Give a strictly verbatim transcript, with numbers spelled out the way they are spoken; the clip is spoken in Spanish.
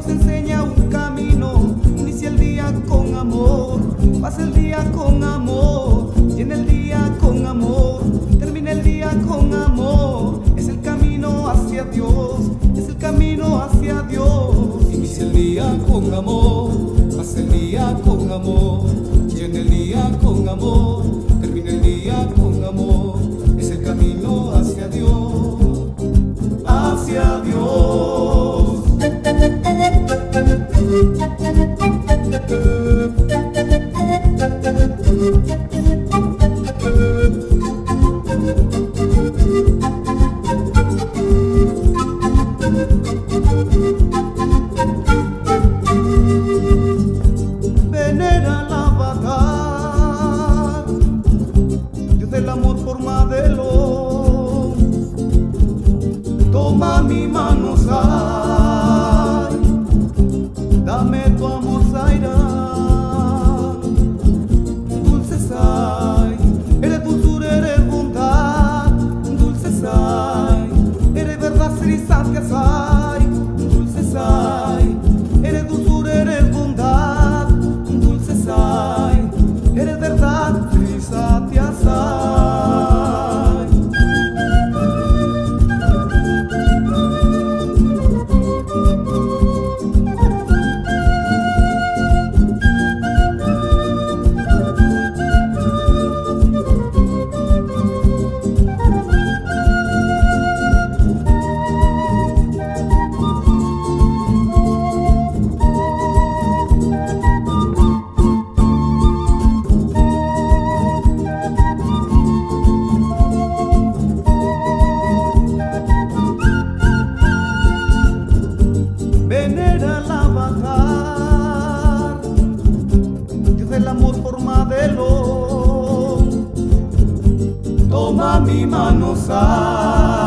nos enseña un camino. Inicia el día con amor, pasa el día con amor, llena el día con amor, termina el día con amor. Es el camino hacia Dios, es el camino hacia Dios. Inicia el día con amor, pasa el día con amor, llena el día con amor, termina el día con amor. Es el camino hacia Dios, hacia Dios. Venera al avatar, Dios del amor forma de lo. Toma mi mano, Sai, dame tu amor, Zaira. Dulce Sai, eres dulzura, eres bondad. Dulce Sai, eres verdad, ser y santidad, Sai. Dulce Sai, eres dulzura, eres bondad. Dulce Sai, eres verdad, ser y santidad, Sai. Venera al avatar, Dios del amor forma de lo. Toma mi mano, Sai.